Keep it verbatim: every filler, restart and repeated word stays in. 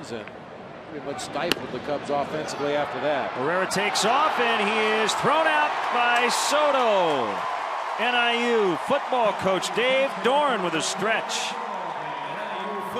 runs and pretty much stifled the Cubs offensively after that. Herrera takes off and he is thrown out by Soto. N I U football coach Dave Doran with a stretch.